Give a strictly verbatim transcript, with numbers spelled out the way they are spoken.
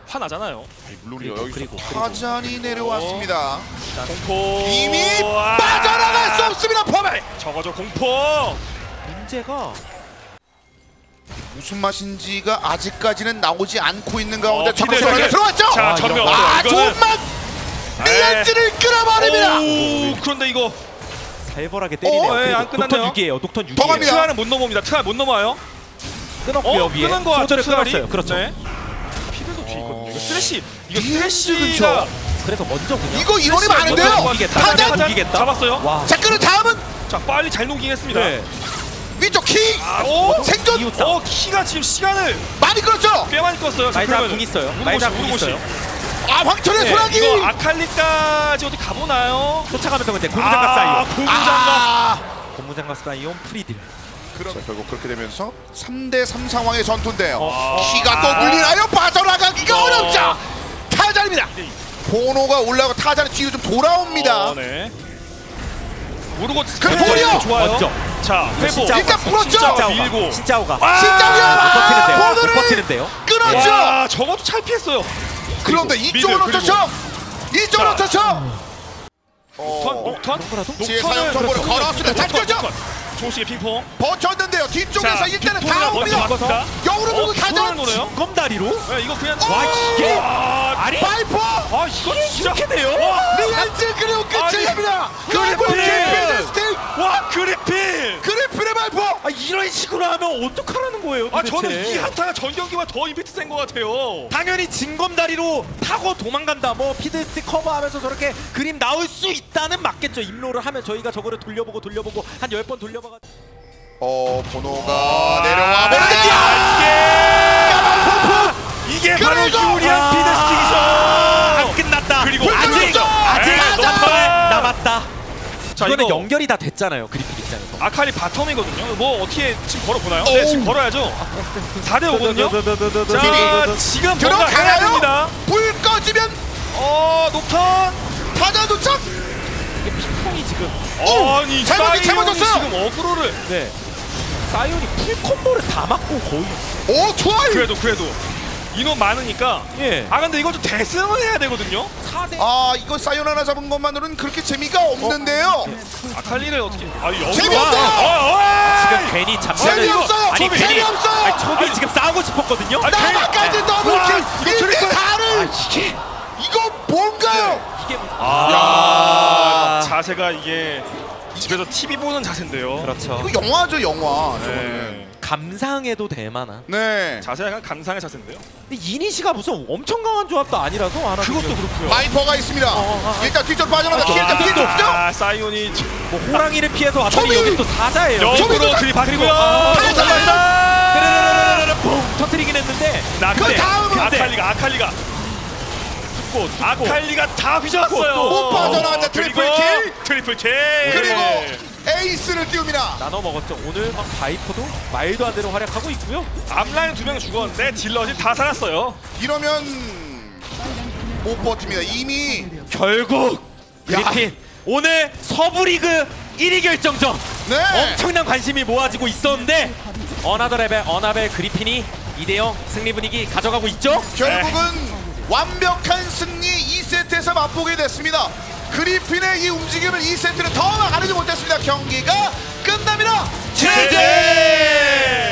화나잖아요. 아니, 물론이요. 여기 그리고 타잔이 내려왔습니다. 공포 이미 아 빠져나갈 수 없습니다. 포메. 저거죠 공포. 문제가 무슨 맛인지가 아직까지는 나오지 않고 있는 가운데 어, 정면에 피드. 들어왔죠. 자 아, 전면 이런- 아, 이거는- 좋은 맛. 리엔즈를 끌어버립니다. 오, 그런데 이거 살벌하게 때리네요. 어, 예, 그리고 안 끝났네요. 독턴 육 이에요. 독턴 육 더 이에요. 갑니다. 트알은 못 넘어옵니다. 트알 못 넘어요. 끊었고요. 어? 위에 끊은 거 같죠? 소저를 트알이? 끊었어요. 그렇죠. 네. 피드도 뒤에 있거든요. 이거 어. 스레시 이거 리엔즈 스레시가 근처. 그래서 먼저 그냥 이거 이론이 먼저 많은데요. 녹이겠다. 타잔! 타잔 녹이겠다. 잡았어요. 와. 자, 그럼 다음은 자 빨리 잘 녹이긴 했습니다. 네. 위쪽 키. 아, 오 생존. 이웃 싸움. 어 키가 지금 시간을 많이 끌었죠. 꽤 많이 껐어요. 자, 마이자 그러면 궁 있어요. 우르고시, 마이자 궁 우르고시. 있어요. 아, 황천의 네, 소나기. 이거 아칼리까지 어디 가보나요? 쫓아가면서 근데 고무장갑 아, 사이온. 고무장갑. 아, 고무장갑 사이온 프리딜. 그럼 자, 결국 그렇게 되면서 삼 대 삼 상황의 전투인데요. 어. 키가 또 아. 눌리나요? 빠져나가기가 어. 어렵죠. 타잔입니다. 보노가 올라가고 타잔이 뒤로 좀 돌아옵니다. 어, 네. 모르고 그 볼이요! 좋아요. 먼저. 자, 회복. 진짜 일단 풀었죠. 진짜 밀고. 신짜오가 아! 진짜오가 못 버티는데요. 못 보노를 버티는데요. 끊었죠. 와, 저것도 잘 피했어요. 그런데 그리고 이쪽으로 미드, 터쳐. 이쪽으로 자. 터쳐. 턴, 녹턴? 녹턴이라도? 지혜 사용 정보를 걸어왔습니다. 잡혔죠. 조식의 핑퐁. 버텼는데요. 뒤쪽에서 자, 일단은 뒷손을 다 먼저 옵니다. 바꿨다. 영으로 들고 어, 타잔. 뒷손을 노려요? 검다리로? 네, 이거 그냥 와, 이게? 아, 아니 파이퍼. 아, 이거 진짜 이렇게 돼요? 리엔즈 그리고 끝이 아니, 납니다. 그리고 그리핀! 캐피드 스틱. 와, 그리핀. 그리핀의 발포. 아 이런 식으로 하면 어떡하라는 거예요? 아, 도대체? 저는 이 한타가 전 경기와 더 임팩트 센 것 같아요. 당연히 진검다리로 타고 도망간다. 뭐 피드스틱 커버하면서 저렇게 그림 나올 수 있다는 맞겠죠. 임로를 하면 저희가 저거를 돌려보고 돌려보고 한 열 번 돌려봐가. 어, 보노가 내려와 아, 버립니다. 이게 이게 바로 그리고! 유리한 아, 피드스틱이죠. 안 끝났다. 그리고 아직 불 아직 네, 한 번에 넘어가. 남았다. 자, 이거는 이거 연결이 다 됐잖아요. 그리핀 입장에서. 아칼리 바텀이거든요. 뭐 어떻게 지금 걸어보나요? 네, 지금 걸어야죠. 사 대 오거든요. 자, 지금 뭔가 해야 들어가나요? 됩니다. 불 꺼지면 어, 녹턴. 타잔 도착. 이게 핑퐁이 지금 아니, 잘못이 사이온이 잘못했어요. 지금 어그로를. 네. 사이온이 풀 콤보를 다 맞고 거의 오, 좋아요. 그래도 그래도 인원 많으니까. 예. 아 근데 이거 좀 대승을 해야 되거든요. 사 대 아, 이거 사이온 하나 잡은 것만으로는 그렇게 재미가 없는데요. 아칼리를 어떻게? 아 여기. 재미없어요. 아, 지금 괜히 잠자는 재미없어요. 아니 괜히 재미없어요. 아니 척이 아니, 지금 싸우고 싶었거든요. 아니, 나만까지 와, 더블킬. 이거 일 대 트리플. 사를. 아 이게 이거 뭔가요? 이게 아, 자세가 이게 집에서 티비 보는 자세인데요. 그렇죠. 이거 영화죠, 영화. 네. 저거는. 감상해도 될 만한. 네. 자세가 약간 감상의 자세인데요. 근데 이니시가 무슨 엄청 강한 조합도 아니라서 하나 그것도 그렇고요. 마이퍼가 있습니다. 어, 어. 일단 뒤쪽으로 빠져나가. 아, 일단 뒤쪽 뒤쪽. 아, 사이온이 뭐 호랑이를 피해서 왔더니 초비! 여기 또 사자예요. 역으로 좀- 들이받고요. 아, 타자! 르르르르르르 퐁 터트리긴 했는데 나 그 근데 다음은 아칼리가 아칼리가 죽고 죽고 아칼리가 다 휘저었어요. 못 빠져나왔다. 트리플 그리고 킬. 트리플 킬. 그리고 네. 에이스를 띄웁니다. 나눠 먹었죠. 오늘 막 바이퍼도 말도 안 되는 활약하고 있고요. 앞라인 두 명 죽었는데 딜럿이 다 살았어요. 이러면 못 버팁니다. 이미 결국 그리핀 오늘 서부 리그 일 위 결정전 네. 엄청난 관심이 모아지고 있었는데 어나더 레벨 어나벨 그리핀이 이 대 영 승리 분위기 가져가고 있죠. 결국은 완벽한 승리 이 세트에서 맛보게 됐습니다. 그리핀의 이 움직임을 이 세트는 더 나가지 못했습니다. 경기가 끝납니다. 제제.